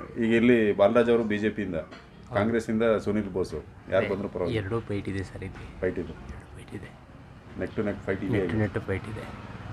ಈಗ ಇಲ್ಲಿ ಬಾಲರಾಜ್ ಅವರು ಬಿಜೆಪಿಯಿಂದ, ಕಾಂಗ್ರೆಸ್ಸಿಂದ ಸುನಿಲ್ ಬೋಸ್, ಯಾರು ಬಂದರೂ ಪರವಾಗಿಲ್ಲ? ಎರಡೂ ಫೈಟ್ ಇದೆ ಸರ್, ಇಲ್ಲಿ ಫೈಟ್ ಇದೆ, ಫೈಟ್ ಇದೆ, ನೆಕ್ ಟು ನೆಕ್ ಫೈಟ್ ಇದೆ. ನೆಟ್ ಫೈಟ್ ಇದೆ.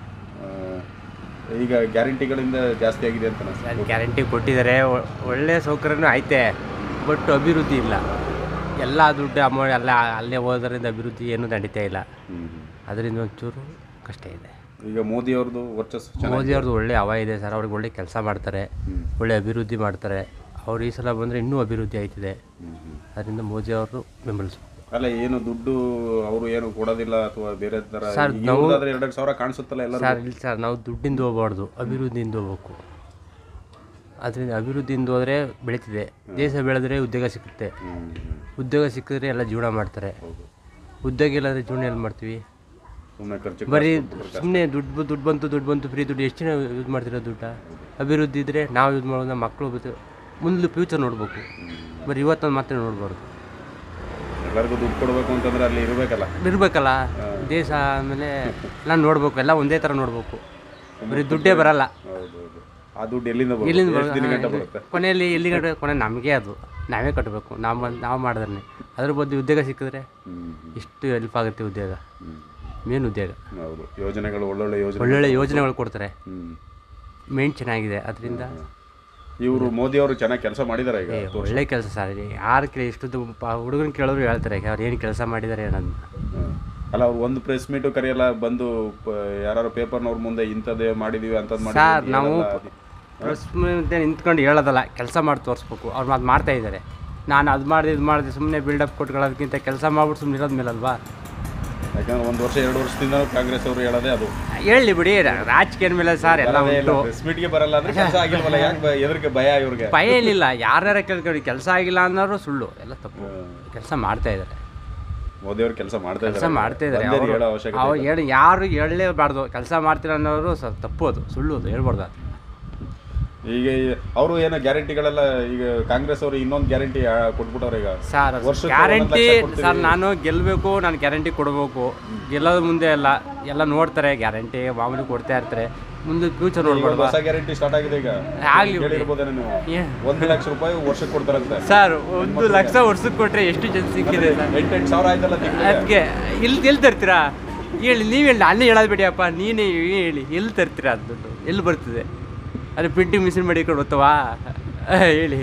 ಈಗ ಗ್ಯಾರಂಟಿಗಳಿಂದ ಜಾಸ್ತಿ ಆಗಿದೆ ಅಂತ ಸರ್ ಗ್ಯಾರಂಟಿ ಕೊಟ್ಟಿದ್ದಾರೆ, ಒಳ್ಳೆ ಸೌಕರ್ಯನೂ ಐತೆ, ಬಟ್ ಅಭಿವೃದ್ಧಿ ಇಲ್ಲ. ಎಲ್ಲ ದುಡ್ಡು ಅಮೌಂಟ್ ಎಲ್ಲ ಅಲ್ಲೇ ಹೋದ್ರಿಂದ ಅಭಿವೃದ್ಧಿ ಏನೂ ನಡೀತಾ ಇಲ್ಲ. ಅದರಿಂದ ಒಂಚೂರು ಕಷ್ಟ ಇದೆ. ಈಗ ಮೋದಿ ಅವ್ರದ್ದು ವರ್ಚಸ್ಸು, ಮೋದಿ ಅವ್ರದ್ದು ಒಳ್ಳೆ ಹವಾ ಇದೆ ಸರ್. ಅವ್ರಿಗೆ ಒಳ್ಳೆ ಕೆಲಸ ಮಾಡ್ತಾರೆ, ಒಳ್ಳೆ ಅಭಿವೃದ್ಧಿ ಮಾಡ್ತಾರೆ. ಅವ್ರು ಈ ಸಲ ಬಂದರೆ ಇನ್ನೂ ಅಭಿವೃದ್ಧಿ ಆಯ್ತಿದೆ. ಅದರಿಂದ ಮೋದಿ ಅವರು ಬೆಂಬಲಿಸ್ಬೇಕು. ಅಲ್ಲ, ಏನು ದುಡ್ಡು ಅವರು ಏನು ಕೊಡೋದಿಲ್ಲ ಅಥವಾ ಬೇರೆ ಥರ? ಸರ್ ನಾವು 2,000 ಕಾಣಿಸುತ್ತಲ್ಲ ಎಲ್ಲ. ಸರ್ ಇಲ್ಲ ಸರ್, ನಾವು ದುಡ್ಡಿಂದ ಹೋಗ್ಬಾರ್ದು, ಅಭಿವೃದ್ಧಿಯಿಂದ ಹೋಗ್ಬೇಕು. ಅದರಿಂದ ಅಭಿವೃದ್ಧಿಯಿಂದ ಹೋದರೆ ಬೆಳೀತಿದೆ, ದೇಶ ಬೆಳೆದ್ರೆ ಉದ್ಯೋಗ ಸಿಗುತ್ತೆ. ಉದ್ಯೋಗ ಸಿಕ್ಕಿದ್ರೆ ಎಲ್ಲ ಜೀವನ ಮಾಡ್ತಾರೆ. ಉದ್ಯೋಗ ಇಲ್ಲಾಂದರೆ ಜೀವನ ಎಲ್ಲಿ ಮಾಡ್ತೀವಿ? ಸುಮ್ಮನೆ ಖರ್ಚು, ಬರೀ ಸುಮ್ಮನೆ ದುಡ್ಡು ಬಂತು ಫ್ರೀ ದುಡ್ಡು ಎಷ್ಟು ಜನ ಯೂಸ್ ಮಾಡ್ತಿರೋ ದುಡ್ಡು? ಅಭಿವೃದ್ಧಿ ಇದ್ದರೆ ನಾವು ಯೂಸ್ ಮಾಡೋದು, ನಮ್ಮ ಮಕ್ಕಳು ಮುಂದೆ ಫ್ಯೂಚರ್ ನೋಡ್ಬೇಕು. ಬರೀ ಇವತ್ತೊಂದು ಮಾತ್ರ ನೋಡ್ಬಾರ್ದು. ಎಲ್ಲರಿಗೂ ದುಡ್ಡು ಕೊಡಬೇಕು ಅಂತಂದ್ರೆ ಅಲ್ಲಿ ಇರಬೇಕಲ್ಲ ದೇಶ. ಆಮೇಲೆ ಎಲ್ಲ ನೋಡ್ಬೇಕು, ಎಲ್ಲ ಒಂದೇ ಥರ ನೋಡ್ಬೇಕು. ಬರೀ ದುಡ್ಡೇ ಬರಲ್ಲ. ಆ ದುಡ್ಡು ಎಲ್ಲಿಂದ ಬರುತ್ತೆ? ಕೊನೆಯಲ್ಲಿ ಎಲ್ಲಿ ಕೊನೆ ನಮಗೆ, ಅದು ನಾವೇ ಕಟ್ಟಬೇಕು. ನಾವು ಮಾಡಿದ್ರೆ ಅದ್ರ ಬದಲು ಉದ್ಯೋಗ ಸಿಕ್ಕಿದ್ರೆ ಇಷ್ಟು ಹೆಲ್ಪ್ ಆಗುತ್ತೆ. ಉದ್ಯೋಗ ಮೇನ್ ಉದ್ಯೋಗ. ಯೋಜನೆಗಳು ಒಳ್ಳೊಳ್ಳೆ ಯೋಜನೆಗಳು ಕೊಡ್ತಾರೆ, ಮೇನ್ ಚೆನ್ನಾಗಿದೆ. ಅದರಿಂದ ಇವರು ಮೋದಿ ಅವರು ಚೆನ್ನಾಗಿ ಕೆಲಸ ಮಾಡಿದ್ದಾರೆ. ಈಗ ಒಳ್ಳೆ ಕೆಲಸ ಸರ್. ಯಾರು ಇಷ್ಟು ಹುಡುಗನ ಕೇಳೋರು ಹೇಳ್ತಾರೆ ಅವ್ರು ಏನು ಕೆಲಸ ಮಾಡಿದ್ದಾರೆ ಅನ್ನೋದು. ಅಲ್ಲ, ಅವ್ರು ಒಂದು ಪ್ರೆಸ್ ಮೀಟು ಕರೆಯಲ್ಲ, ಬಂದು ಯಾರು ಪೇಪರ್ನವ್ರ ಮುಂದೆ ಇಂಥದ್ದೇ ಮಾಡಿದೀವಿ ಅಂತದ್ದು ಮಾಡಿ. ಸರ್ ನಾವು ಪ್ರೆಸ್ ಮುಂದೆ ನಿಂತ್ಕೊಂಡು ಹೇಳೋದಲ್ಲ, ಕೆಲಸ ಮಾಡಿ ತೋರಿಸ್ಬೇಕು. ಅವ್ರು ಅದು ಮಾಡ್ತಾ ಇದ್ದಾರೆ. ನಾನು ಅದು ಮಾಡಿದೆ ಸುಮ್ಮನೆ ಬಿಲ್ಡಪ್ ಕೊಟ್ಕೊಳ್ಳೋದಕ್ಕಿಂತ ಕೆಲಸ ಮಾಡ್ಬಿಟ್ಟು ಸುಮ್ಮನೆ ಇರೋದ ಮೇಲಲ್ವಾ? ಯಾಕಂದ್ರೆ 1 ವರ್ಷ 2 ವರ್ಷದಿಂದ ಕಾಂಗ್ರೆಸ್ ಅವರು ಹೇಳೋದೇ ಅದು. ಹೇಳಿ ಬಿಡಿ, ರಾಜಕೀಯ ಮೇಲೆ ಸರ್ ಎಲ್ಲ ಉಂಟು. ಪ್ರೆಸ್ ಮೀಟ್ಗೆ ಬರಲ್ಲ ಅಂದ್ರೆ ಕೆಲಸ ಆಗಿಲ್ವಲ್ಲ, ಯಾಕೆ ಎದಕ್ಕೆ ಭಯ ಇವ್ರಿಗೆ? ಭಯ ಏನಿಲ್ಲ. ಯಾರ್ಯಾರ ಕೇಳ್ಕೊಳ್ಳಿ, ಕೆಲಸ ಆಗಿಲ್ಲ ಅನ್ನೋರು ಸುಳ್ಳು, ಎಲ್ಲ ತಪ್ಪು. ಕೆಲಸ ಮಾಡ್ತಾ ಇದ್ದಾರೆ. ಮೋದಿ ಅವರು ಕೆಲಸ ಮಾಡ್ತಾ ಇದ್ದಾರೆ. ಅವ್ರು ಯಾರು ಹೇಳಲೇಬಾರ್ದು. ಕೆಲಸ ಮಾಡ್ತೀರ ಅನ್ನೋರು ತಪ್ಪು, ಅದು ಸುಳ್ಳು, ಅದು ಹೇಳ್ಬಾರ್ದು. ಅದು ಈಗ ಅವರು ಏನೋ ಗ್ಯಾರಂಟಿಗಳೆಲ್ಲ, ಈಗ ಕಾಂಗ್ರೆಸ್ ಅವರು ಇನ್ನೊಂದು ಗ್ಯಾರಂಟಿ ಕೊಟ್ಬಿಟ್ಟವ್ರೆ. ಈಗ ಸರ್ ಗ್ಯಾರಂಟಿ ಸರ್, ನಾನು ಗೆಲ್ಲಬೇಕು, ನಾನು ಗ್ಯಾರಂಟಿ ಕೊಡಬೇಕು. ಗೆಲ್ಲೋದು ಮುಂದೆ ಎಲ್ಲ ನೋಡ್ತಾರೆ. ಗ್ಯಾರಂಟಿ ಮಾಮೂಲಿ ಕೊಡ್ತಾ ಇರ್ತಾರೆ. ಮುಂದೆ ಫ್ಯೂಚರ್ ನೋಡ್ಬಾರ್ದು. ಹೊಸ ಗ್ಯಾರಂಟಿ ಸ್ಟಾರ್ಟ್ ಆಗಿದೆ ಈಗ. ಹೇಳಿರ್ಬೋದೇನೋ ನೀವು, 1 ಲಕ್ಷ ರೂಪಾಯಿ ವರ್ಷಕ್ಕೆ ಕೊಡ್ತಾರಂತೆ. ಸರ್ 1 ಲಕ್ಷ ವರ್ಷಕ್ಕೆ ಕೊಟ್ಟರೆ ಎಷ್ಟು ಜನ ಸಿಕ್ಕಿದೆ? 8 ಸಾವಿರ ಆಯ್ತಲ್ಲ. ಅದಕ್ಕೆ ಎಲ್ಲಿ ತರ್ತೀರಾ ಹೇಳಿ? ನೀವು ಹೇಳಿ, ಅಲ್ಲೇ ಹೇಳೋದು ಬೇಡಿಯಪ್ಪ, ನೀನೇ ಹೇಳಿ, ಎಲ್ಲಿ ತರ್ತೀರಾ? ಅದು ದುಡ್ಡು ಎಲ್ಲಿ ಬರ್ತಿದೆ? ಅದು ಪ್ರಿಂಟಿಂಗ್ ಮಿಷಿನ್ ಮಾಡಿಕೊಂಡು ಬರ್ತಾವಾ? ಹೇಳಿ.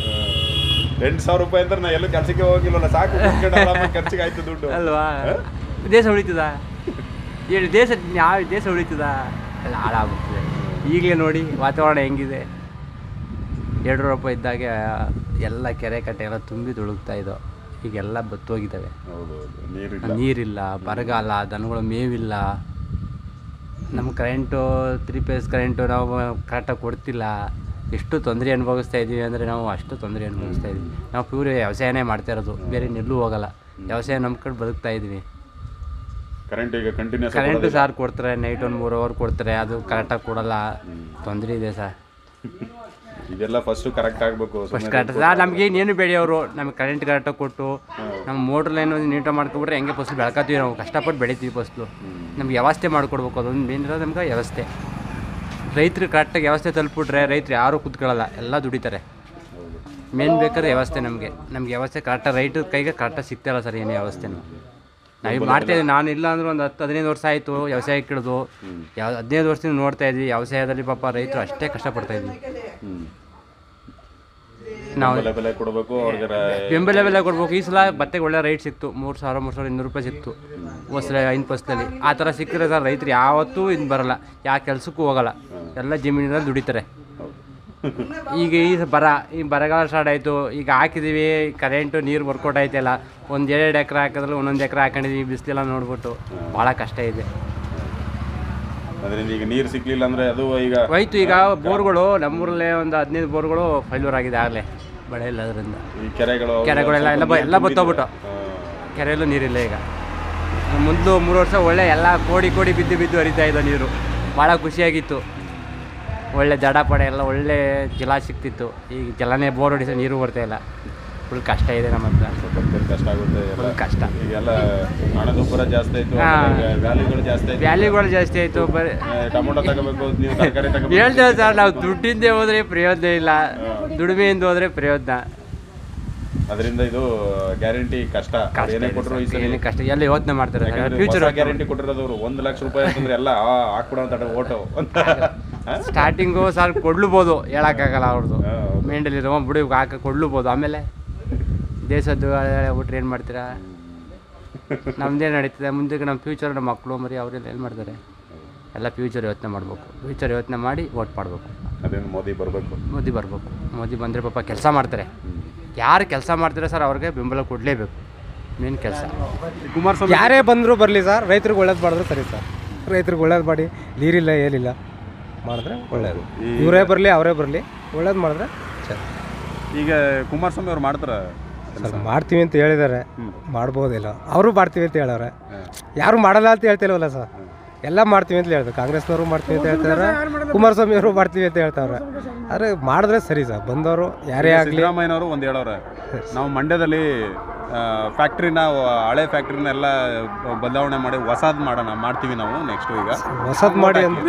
8,000 ರೂಪಾಯಿ ಅಂದ್ರೆ ನಾ ಎಲ್ಲೂ ಕೆಲಸಕ್ಕೆ ಹೋಗಿಲ್ಲ, ಸಾಕು ಖರ್ಚಿಗೆ ಆಯ್ತು ದುಡ್ಡು ಅಲ್ವಾ? ದೇಶ ಉಳಿತದ? ಹೇಳಿ, ಯಾವ ದೇಶ ಉಳಿತದ? ಎಲ್ಲ ಹಾಳಾಗ್ಬಿಡ್ತದೆ. ಈಗಲೇ ನೋಡಿ ವಾತಾವರಣ ಹೆಂಗಿದೆ. 2 ರೂಪಾಯಿ ಇದ್ದಾಗ ಎಲ್ಲ ಕೆರೆ ಕಟ್ಟೆ ಎಲ್ಲ ತುಂಬಿ ತುಳುಕ್ತಾ ಇದ್ದೋ, ಈಗೆಲ್ಲ ಬತ್ತೋಗಿದ್ದಾವೆ. ನೀರಿಲ್ಲ, ಬರಗಾಲ, ದನಗಳ ಮೇವಿಲ್ಲ. ನಮ್ಮ ಕರೆಂಟು 3 ಫೇಸ್ ಕರೆಂಟು ನಾವು ಕರೆಕ್ಟಾಗಿ ಕೊಡ್ತಿಲ್ಲ. ಎಷ್ಟು ತೊಂದರೆ ಅನುಭವಿಸ್ತಾ ಇದ್ದೀವಿ ಅಂದರೆ ನಾವು ಅಷ್ಟು ತೊಂದರೆ ಅನುಭವಿಸ್ತಾ ಇದ್ದೀವಿ. ನಾವು ಪ್ಯೂರ್ ವ್ಯವಸಾಯನೇ ಮಾಡ್ತಾ ಇರೋದು, ಬೇರೆ ಎಲ್ಲೂ ಹೋಗಲ್ಲ. ವ್ಯವಸಾಯ ನಂಬ್ಕೊಂಡು ಬದುಕ್ತಾ ಇದ್ದೀವಿ. ಕರೆಂಟು ಸಾರ್ ಕೊಡ್ತಾರೆ, ನೈಟ್ 1 3 ಅವರ್ ಕೊಡ್ತಾರೆ, ಅದು ಕರೆಕ್ಟಾಗಿ ಕೊಡಲ್ಲ. ತೊಂದರೆ ಇದೆ ಸರ್. ಇದೆಲ್ಲ ಫಸ್ಟು ಕರೆಕ್ಟ್ ಆಗಬೇಕು. First correct sir. ನಮಗೇನು ಬೇಡಿ ಅವರು, ನಮಗೆ ಕರೆಂಟ್ ಕರೆಕ್ಟಾಗಿ ಕೊಟ್ಟು ನಮ್ಮ ಮೋಟ್ರ್ ಲೈನ್ ನೀಟಾಗಿ ಮಾಡ್ಕೊಬಿಟ್ರೆ ಹೆಂಗೆ ಫಸ್ಲು ಬೆಳ್ಕೊತೀವಿ. ನಾವು ಕಷ್ಟಪಟ್ಟು ಬೆಳಿತೀವಿ. ಫಸ್ಲು ನಮ್ಗೆ ವ್ಯವಸ್ಥೆ ಮಾಡಿಕೊಡ್ಬೇಕು. ಅದೊಂದು ಮೇನ್ ಇರೋದು ನಮ್ಗೆ ವ್ಯವಸ್ಥೆ. ರೈತರು ಕರೆಕ್ಟಾಗಿ ವ್ಯವಸ್ಥೆ ತಲುಪಿಬಿಟ್ರೆ ರೈತರು ಯಾರೂ ಕೂತ್ಕೊಳ್ಳಲ್ಲ, ಎಲ್ಲ ದುಡಿತಾರೆ. ಮೇನ್ ಬೇಕಾದ್ರೆ ವ್ಯವಸ್ಥೆ. ನಮಗೆ ವ್ಯವಸ್ಥೆ ಕರೆಕ್ಟಾಗಿ ರೈತರ ಕೈಗೆ ಕರೆಕ್ಟಾಗಿ ಸಿಗ್ತಾಯಿಲ್ಲ ಸರ್, ಏನೇ ವ್ಯವಸ್ಥೆನೂ. ನಾವು ಮಾಡ್ತಾಯಿದ್ದೀವಿ. ನಾನು ಇಲ್ಲ ಅಂದ್ರೆ ಒಂದು 10-15 ವರ್ಷ ಆಯಿತು ವ್ಯವಸಾಯಕ್ಕೆ ಇಳಿದು. 15 ವರ್ಷದಿಂದ ನೋಡ್ತಾ ಇದ್ವಿ ವ್ಯವಸಾಯದಲ್ಲಿ. ಪಾಪ ರೈತರು ಅಷ್ಟೇ ಕಷ್ಟಪಡ್ತಾಯಿದ್ವಿ. ನಾವು ಬೆಂಬಲ ಬೆಲೆ ಕೊಡಬೇಕು. ಈ ಸಲ ಭತ್ತಕ್ಕೆ ಒಳ್ಳೆ ರೈಟ್ ಸಿಕ್ತು. 3,000-3,200 ರೂಪಾಯಿ ಸಿಕ್ತು ಹೊಸ 5 ಫಸಲಲ್ಲಿ. ಆ ಥರ ಸಿಕ್ಕಿದ್ರೆ ಸರ್ ರೈತರು ಯಾವತ್ತೂ ಇನ್ನು ಬರಲ್ಲ, ಯಾವ ಕೆಲಸಕ್ಕೂ ಹೋಗಲ್ಲ, ಎಲ್ಲ ಜಮೀನಿನಲ್ಲಿ ದುಡಿತಾರೆ. ಈಗ ಈ ಬರಗಾಲ ಸ್ಟಾರ್ಟ್ ಆಯಿತು. ಈಗ ಹಾಕಿದ್ದೀವಿ, ಕರೆಂಟು ನೀರು ವರ್ಕೌಟ್ ಆಯ್ತಲ್ಲ. 1-2 ಎಕರೆ ಹಾಕಿದ್ರೆ 1 ಎಕರೆ ಹಾಕೊಂಡಿದ್ದೀವಿ. ಬಿಸಿಲೆಲ್ಲ ನೋಡ್ಬಿಟ್ಟು ಭಾಳ ಕಷ್ಟ ಇದೆ. ಅದರಿಂದ ಈಗ ನೀರು ಸಿಕ್ಕಲಿಲ್ಲ ಅಂದರೆ ಅದು ಈಗ ಹೋಯ್ತು. ಈಗ ಬೋರ್ಗಳು ನಮ್ಮೂರಲ್ಲೇ ಒಂದು 15 ಬೋರ್ಗಳು ಫೈಲ್ಯೂರ್ ಆಗಿದೆ ಆಗಲೇ, ಮಳೆ ಇಲ್ಲ. ಅದರಿಂದ ಕೆರೆಗಳೆಲ್ಲ ಎಲ್ಲ ಬತ್ತೋಗ್ಬಿಟ್ಟು ಕೆರೆಯಲ್ಲೂ ನೀರಿಲ್ಲ. ಈಗ ಮೊದಲು 3 ವರ್ಷ ಒಳ್ಳೆ ಎಲ್ಲ ಕೋಡಿ ಬಿದ್ದು ಹರಿತಾ ಇದ್ದೋ ನೀರು. ಭಾಳ ಖುಷಿಯಾಗಿತ್ತು. ಒಳ್ಳೆ ದಡ ಪಡೆ ಎಲ್ಲ ಒಳ್ಳೆ ಜಲ ಸಿಗ್ತಿತ್ತು. ಈಗ ಜಲನೇ ಬೋರ್ ಹೊಡಿಸೋ ನೀರು ಬರ್ತಾಯಿಲ್ಲ. ಫುಲ್ ಕಷ್ಟ ಇದೆ ನಮ್ಮ ಹತ್ರ. ಕಷ್ಟ ಆಗುತ್ತೆ, ಫುಲ್ ಕಷ್ಟ. ಈಗೆಲ್ಲ ಹಣದುಬ್ಬರ ಜಾಸ್ತಿ ಆಯಿತು, ವ್ಯಾಲ್ಯೂಗಳು ಜಾಸ್ತಿ ಆಯಿತು. ಬರೀ ಟೊಮೊಟೊ ತಗೋಬೇಕು, ನೀವು ತರಕಾರಿ ತಗೋಬೇಕು. ಹೇಳ್ತೇವೆ ಸರ್, ನಾವು ದುಡ್ಡಿಂದೇ ಹೋದ್ರೆ ಪ್ರಯೋಜನ ಇಲ್ಲ. ದುಡಿಮೆಯಿಂದ ಹೋದರೆ ಪ್ರಯೋಜನ. ಅದರಿಂದ ಇದು ಗ್ಯಾರಂಟಿ ಕಷ್ಟ. ಏನೇ ಕೊಟ್ಟರು ಈ ಸಲ ಏನೇ ಕಷ್ಟ ಎಲ್ಲ ಯೋಚನೆ ಮಾಡ್ತಾರೆ. ಫ್ಯೂಚರ್ ಗ್ಯಾರಂಟಿ ಕೊಟ್ಟಿರೋದವ್ರು 1 ಲಕ್ಷ ರೂಪಾಯಿ ಅಂತಂದ್ರೆ ಎಲ್ಲ ಹಾಕ್ಬಿಡೋ ಅಂತ ಓಟು ಅಂತ ಸ್ಟಾರ್ಟಿಂಗು ಸರ್ ಕೊಡ್ಲೂಬೋದು, ಹೇಳೋಕ್ಕಾಗಲ್ಲ ಅವ್ರದ್ದು ಮೇಂಡಲಿರೋ ಬಿಡಿ ಕೊಡ್ಲೂಬೋದು. ಆಮೇಲೆ ದೇಶದ್ದು ಹೇಳ್ಬಿಟ್ರೆ ಏನು ಮಾಡ್ತೀರಾ? ನಮ್ಮದೇ ನಡೀತದೆ ಮುಂದಕ್ಕೆ. ನಮ್ಮ ಫ್ಯೂಚರ್, ನಮ್ಮ ಮಕ್ಕಳು ಮರಿ ಅವರೆಲ್ಲ ಏನು ಮಾಡ್ತಾರೆ? ಎಲ್ಲ ಫ್ಯೂಚರ್ ಯೋಚನೆ ಮಾಡಬೇಕು. ಫ್ಯೂಚರ್ ಯೋಚನೆ ಮಾಡಿ ವೋಟ್ ಮಾಡಬೇಕು. ಅದೇನು ಮೋದಿ ಬರಬೇಕು. ಮೋದಿ ಬಂದರೆ ಪಾಪ ಕೆಲಸ ಮಾಡ್ತಾರೆ. ಯಾರು ಕೆಲಸ ಮಾಡ್ತಾರೆ ಸರ್ ಅವ್ರಿಗೆ ಬೆಂಬಲ ಕೊಡಲೇಬೇಕು. ಮೇನ್ ಕೆಲಸ. ಕುಮಾರಸ್ವಾಮಿ ಯಾರೇ ಬಂದರೂ ಬರಲಿ ಸರ್, ರೈತರಿಗೆ ಒಳ್ಳೇದು ಮಾಡಿದ್ರೆ ಸರಿ ಸರ್. ರೈತರಿಗೆ ಒಳ್ಳೇದು ಮಾಡಿ, ನೀರಿಲ್ಲ ಏನಿಲ್ಲ ಮಾಡಿದ್ರೆ ಒಳ್ಳೇದು. ಇವರೇ ಬರಲಿ ಅವರೇ ಬರಲಿ, ಒಳ್ಳೇದು ಮಾಡಿದ್ರೆ ಸರಿ. ಈಗ ಕುಮಾರಸ್ವಾಮಿ ಅವ್ರು ಮಾಡ್ತಾರೆ ಸರ್, ಮಾಡ್ತೀವಿ ಅಂತ ಹೇಳಿದ್ದಾರೆ, ಮಾಡ್ಬೋದಿಲ್ಲ. ಅವರು ಮಾಡ್ತೀವಿ ಅಂತ ಹೇಳವ್ರೆ, ಯಾರು ಮಾಡಲ್ಲ ಅಂತ ಹೇಳ್ತಿಲ್ವಲ್ಲ ಸರ್. ಎಲ್ಲ ಮಾಡ್ತೀವಿ ಅಂತ ಹೇಳ್ತಾರೆ. ಕಾಂಗ್ರೆಸ್ನವರು ಮಾಡ್ತೀವಿ ಅಂತ ಹೇಳ್ತಾರೆ, ಕುಮಾರಸ್ವಾಮಿ ಅವರು ಮಾಡ್ತೀವಿ ಅಂತ ಹೇಳ್ತಾವ್ರೆ. ಆದರೆ ಮಾಡಿದ್ರೆ ಸರಿ ಸರ್. ಬಂದವರು ಯಾರೇ ಆಗಲಿ. ಸಿದ್ದರಾಮಯ್ಯನವರು ಒಂದು ಹೇಳೋರೆ, ನಾವು ಮಂಡ್ಯದಲ್ಲಿ ಫ್ಯಾಕ್ಟ್ರಿನ, ಹಳೆ ಫ್ಯಾಕ್ಟ್ರಿನ ಎಲ್ಲ ಬದಲಾವಣೆ ಮಾಡಿ ಹೊಸದು ಮಾಡ್ತೀವಿ ನಾವು ನೆಕ್ಸ್ಟ್. ಈಗ ಹೊಸದು ಮಾಡಿ ಅಂತ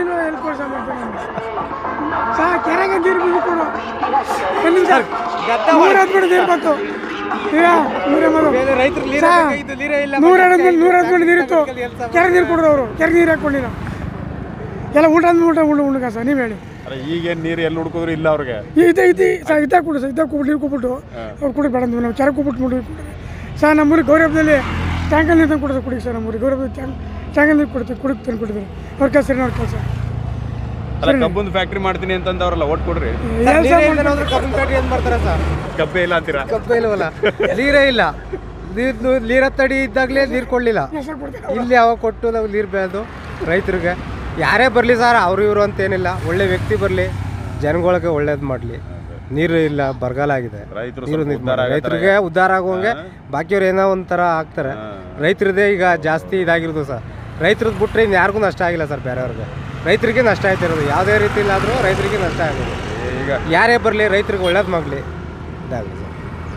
ನೀರು ಕೊಡೋರು ಕೆರೆ ನೀರು ಹಾಕೊಂಡಿಲ್ಲ ಎಲ್ಲ ಉಂಡ ಸರ್. ನೀವು ಹೇಳಿ ಈಗೇನು ನೀರು ಎಲ್ಲಿ ಹುಡ್ಕೋದ್ರು ಇಲ್ಲ ಅವ್ರಿಗೆ. ಇದ್ದಾಗ ಕೊಡು ಸರ್, ಇದ್ದಾಗ ನೀರು ಕೊಟ್ಬಿಟ್ಟು ಅವ್ರು ಕುಡಿ ಬೇಡ ನಾವು ಕೆರೆ ಕೊಟ್ಬಿಟ್ಟು ನೋಡಿ ಸರ್. ನಮ್ಮೂರಿಗೆ ಗೌರವದಲ್ಲಿ ಟ್ಯಾಂಕಲ್ಲಿ ನೀರು ತಂದು ಕೊಡ್ತಾರೆ ಕುಡಿ ಸರ್. ನಮ್ಮೂರಿಗೆ ಗೌರವದಲ್ಲಿ ಟ್ಯಾಂಕಲ್ಲಿ ನೀರು ಕೊಡ್ತೀವಿ, ಕುಡಿದು ತಂದು ಕೊಡ್ತೀವಿ. ಅವ್ರ ಕೆಲಸ ಅವ್ರ ಕೆಲಸ. ಕಬ್ಬೊಂದು ಫ್ಯಾಕ್ಟ್ರಿ ಮಾಡ್ತೀನಿ ಅಂತಂದವ್ರಲ್ಲ, ಓಟ್ ಕೊಡ್ರಿ. ಕಬ್ಬಿನ ಫ್ಯಾಕ್ಟ್ರಿ ಏನು ಮಾಡ್ತಾರೆ ಸರ್? ಕಬ್ಬೇ ಇಲ್ಲ ಅಂತೀರಾ? ಕಬ್ಬೇ ಇಲ್ಲವಲ್ಲ, ನೀರೇ ಇಲ್ಲ. ನೀರ ತಡಿ ಇದ್ದಾಗಲೇ ನೀರು ಕೊಡಲಿಲ್ಲ. ಇಲ್ಲಿ ಯಾವಾಗ ಕೊಟ್ಟು ನಾವು ನೀರು ಬೆಳೆದು ರೈತರಿಗೆ ಯಾರೇ ಬರಲಿ ಸರ್, ಅವರು ಇವರು ಅಂತೇನಿಲ್ಲ, ಒಳ್ಳೆ ವ್ಯಕ್ತಿ ಬರಲಿ, ಜನಗಳಿಗೆ ಒಳ್ಳೇದು ಮಾಡಲಿ. ನೀರು ಇಲ್ಲ, ಬರಗಾಲ ಆಗಿದೆ. ರೈತರಿಗೆ ಉದ್ಧಾರ ಆಗುವಂಗೆ ಬಾಕಿಯವ್ರು ಏನೋ ಒಂಥರ ಆಗ್ತಾರೆ. ರೈತರದೇ ಈಗ ಜಾಸ್ತಿ ಇದಾಗಿರೋದು ಸರ್. ರೈತರದ್ದು ಬಿಟ್ಟರೆ ಇನ್ನು ಯಾರಿಗೂ ನಷ್ಟ ಆಗಿಲ್ಲ ಸರ್. ಬೇರೆಯವ್ರಿಗೆ ರೈತರಿಗೆ ನಷ್ಟ ಆಯ್ತಿರೋದು. ಯಾವುದೇ ರೀತಿಲಾದರೂ ರೈತರಿಗೆ ನಷ್ಟ ಆಗೋದು. ಈಗ ಯಾರೇ ಬರಲಿ ರೈತರಿಗೆ ಒಳ್ಳೇದು ಮಾಡಲಿ, ಇದಾಗಲಿ ಸರ್.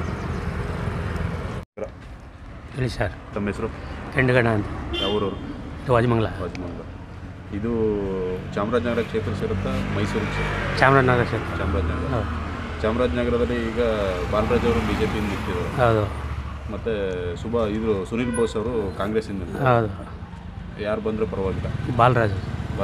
ಹೇಳಿ ಸರ್. ತಮ್ಮ ಹೆಸರು? ಕೆಂಡಗಣ ಅಂತ. ಯಾವೂರವರು? ವಾಜಮಂಗ್ಲ. ಇದು ಚಾಮರಾಜನಗರ ಕ್ಷೇತ್ರ ಸೇರುತ್ತಾ, ಮೈಸೂರು ಕ್ಷೇತ್ರ? ಚಾಮರಾಜನಗರ ಕ್ಷೇತ್ರ. ಚಾಮರಾಜನಗರ. ಚಾಮರಾಜನಗರದಲ್ಲಿ ಈಗ ಬಾಲರಾಜ್ ಅವರು BJಪಿಯಿಂದ ನಿಂತಿದ್ದಾರೆ. ಹೌದು. ಮತ್ತು ಸುನಿಲ್ ಬೋಸ್ ಅವರು ಕಾಂಗ್ರೆಸ್ಸಿಂದ. ಹೌದು. ಯಾರು ಬಂದರೂ ಪರವಾಗಿಲ್ಲ? ಬಾಲರಾಜ್.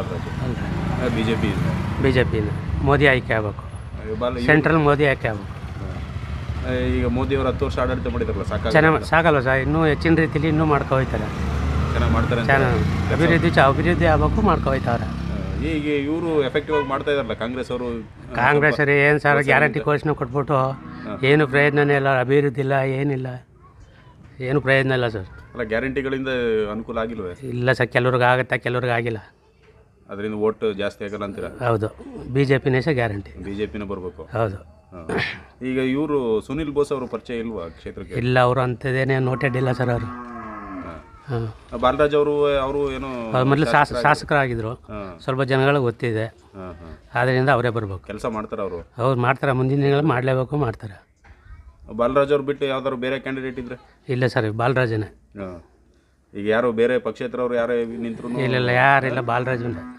BJಪಿಯಿಂದ ಮೋದಿ ಆಯ್ಕೆ ಆಗಬೇಕು. ಸೆಂಟ್ರಲ್ ಮೋದಿ ಆಯ್ಕೆ ಆಗಬೇಕು. ಈಗ ಮೋದಿ ಅವರು 10 ವರ್ಷ ಆಡಳಿತ ಮಾಡಿದಾರಲ್ಲ, ಸಾಕಲ್ವ ಸರ್? ಇನ್ನೂ ಹೆಚ್ಚಿನ ರೀತಿಯಲ್ಲಿ ಇನ್ನೂ ಮಾಡ್ಕೊ ಹೋಗ್ತಾರೆ. ಚೆನ್ನಾಗಿ ಮಾಡ್ತಾರೆ. ಅಭಿವೃದ್ಧಿ ಆಗಬೇಕು, ಮಾಡ್ಕೊ ಹೋಗ್ತಾರೆ. ಈಗ ಇವರು ಎಫೆಕ್ಟಿವ್ ಆಗಿ ಮಾಡ್ತಾ ಇದಾರಲ್ಲ ಕಾಂಗ್ರೆಸ್ ಅವರು. ಕಾಂಗ್ರೆಸ್ ಏನು ಸರ್, ಗ್ಯಾರಂಟಿ ಘೋಷಣೆ ಕೊಟ್ಬಿಟ್ಟು ಏನು ಪ್ರಯೋಜನನೇ ಇಲ್ಲ, ಅಭಿವೃದ್ಧಿ ಇಲ್ಲ, ಏನಿಲ್ಲ, ಏನು ಪ್ರಯೋಜನ ಇಲ್ಲ ಸರ್. ಅಲ್ಲ, ಗ್ಯಾರಂಟಿಗಳಿಂದ ಅನುಕೂಲ ಆಗಿಲ್ವೇ? ಇಲ್ಲ ಸರ್, ಕೆಲವ್ರಿಗೆ ಆಗುತ್ತೆ, ಕೆಲವ್ರಿಗೆ ಆಗಿಲ್ಲ. ಅದರಿಂದ ವೋಟ್ ಜಾಸ್ತಿ ಆಗಲ್ಲ ಅಂತೀರಾ? ಹೌದು. BJಪಿನೇ ಸರ್ ಗ್ಯಾರಂಟಿ. BJಪಿನೇ ಬರಬೇಕು. ಹೌದು. ಈಗ ಇವರು ಸುನಿಲ್ ಬೋಸ್ ಅವರು ಪರಿಚಯ ಇಲ್ವಾ ಕ್ಷೇತ್ರಕ್ಕೆ? ಇಲ್ಲ, ಅವರು ಅಂಥದ್ದೇನೇ ನೋಟೆಡ್ ಇಲ್ಲ ಸರ್. ಅವರು ಬಾಲರಾಜ್ ಅವರು ಏನೋ ಮೊದಲು ಶಾಸಕರಾಗಿದ್ದರು. ಸ್ವಲ್ಪ ಜನಗಳಿಗೆ ಗೊತ್ತಿದೆ, ಆದ್ದರಿಂದ ಅವರೇ ಬರಬೇಕು. ಕೆಲಸ ಮಾಡ್ತಾರೆ ಅವರು. ಅವ್ರು ಮಾಡ್ತಾರೆ, ಮುಂದಿನ ದಿನಗಳಲ್ಲಿ ಮಾಡಲೇಬೇಕು, ಮಾಡ್ತಾರೆ. ಬಾಲರಾಜ್ ಅವ್ರು ಬಿಟ್ಟು ಯಾವ್ದಾದ್ರು ಬೇರೆ ಕ್ಯಾಂಡಿಡೇಟ್ ಇದ್ರೆ? ಇಲ್ಲ ಸರ್, ಬಾಲರಾಜನೇ. ಈಗ ಯಾರು ಬೇರೆ ಪಕ್ಷೇತರವ್ರು ಯಾರೇ ನಿಂತರು? ಇಲ್ಲ, ಯಾರಿಲ್ಲ, ಬಾಲರಾಜನೇ.